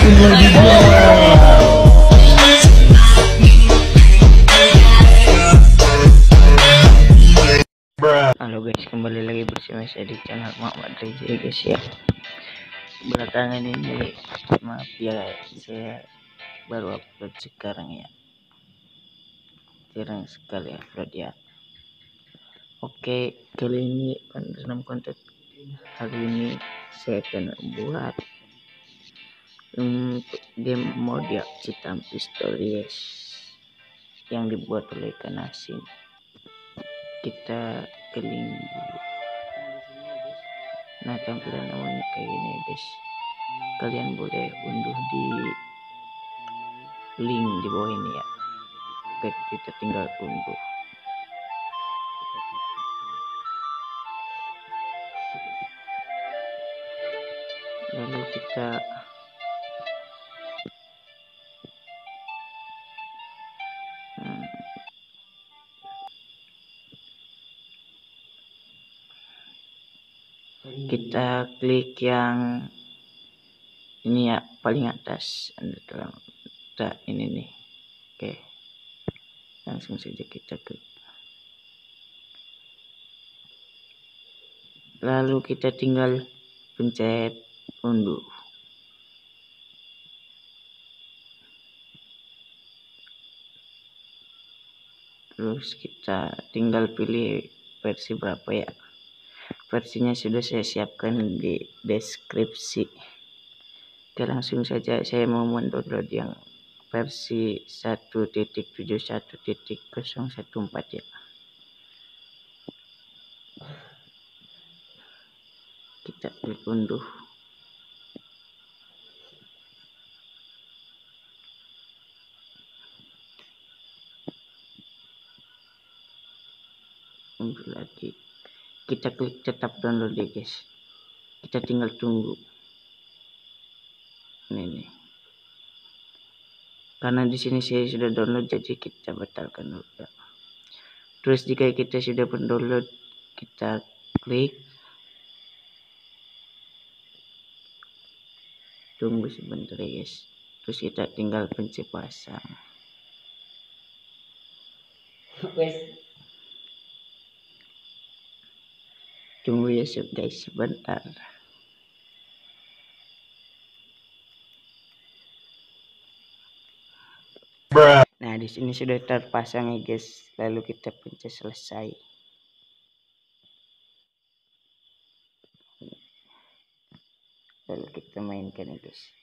Halo guys, kembali lagi bersama saya di channel Muhammad Reza guys ya. Belakangan ini maaf ya, saya baru upload sekarang ya, jarang sekali upload ya. Oke, kali ini dalam konten hari ini saya akan membuat game mode Citam Pistories yang dibuat oleh ikan asin. Kita klik dulu. Nah, tampilan awalnya kayak gini guys. Kalian boleh unduh di link di bawah ini ya. Oke, kita tinggal unduh. Lalu kita klik yang ini ya, paling atas dalam ini nih. Oke, langsung saja kita klik. Lalu kita tinggal pencet unduh. Terus kita tinggal pilih versi berapa ya. Versinya sudah saya siapkan di deskripsi. Oke, langsung saja saya mau mendownload yang versi 1.71.014 ya. Kita klik unduh. Unduh lagi. Kita klik tetap download ya guys. Kita tinggal tunggu. Ini nih. Karena di sini saya sudah download, jadi kita batalkan dulu ya. Terus jika kita sudah mendownload, kita klik. Tunggu sebentar ya guys. Terus kita tinggal pencet pasang. Tunggu ya guys sebentar. Nah, di sini sudah terpasang ya guys. Lalu kita pencet selesai. Lalu kita mainkan ya guys.